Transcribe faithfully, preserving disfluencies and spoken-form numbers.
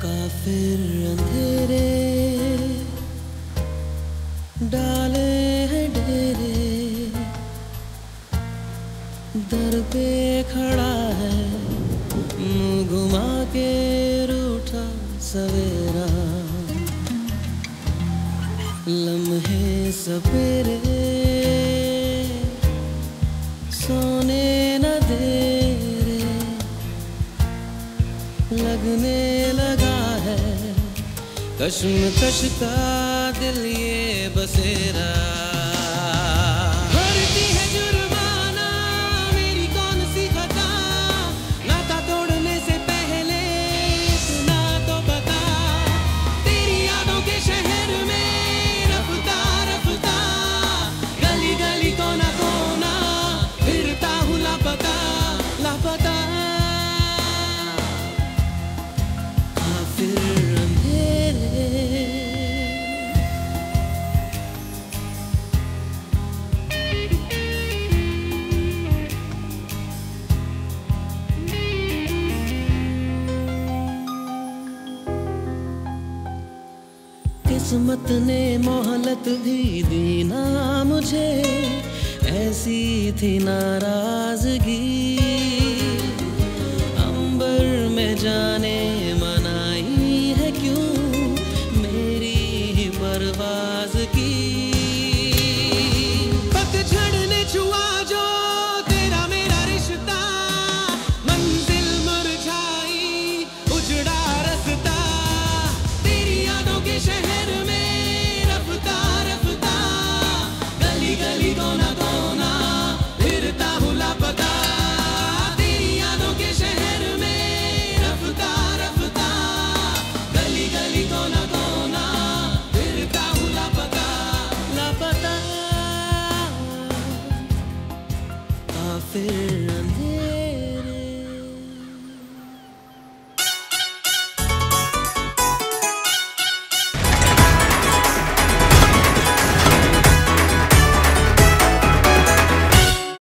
काफिर अंधेरे डाले हैं डेरे, दर पे खड़ा है मुंह घुमा के रूठा सवेरा। लम्हे सवेरे सोने न दे रे, लगने लगा है कश्मकश का दिल ये बसेरा। भरती है जुर्माना मेरी कौन सी खता, नाता तोड़ने से पहले इतना तो बता। तेरी यादों के शहर में रफ्ता रफ्ता, गली गली कोना कोना फिरता हूँ लापता लापता। काफिर किस्मत ने मोहलत भी दी ना मुझे, ऐसी थी नाराजगी। अंबर में जाने मनाई है क्यों मेरी ही परवाज की। पतझड़ ने छुआ जो तेरा मेरा रिश्ता, मंजिल मुरझाई उजड़ा रास्ता। तेरी यादों के शहर गली कोना कोना फिरता हूँ लापता। तेरी यादों के शहर में रफ्ता रफ्ता, गली गली कोना कोना फिरता हूँ लापता लापता। काफिर अंधेरे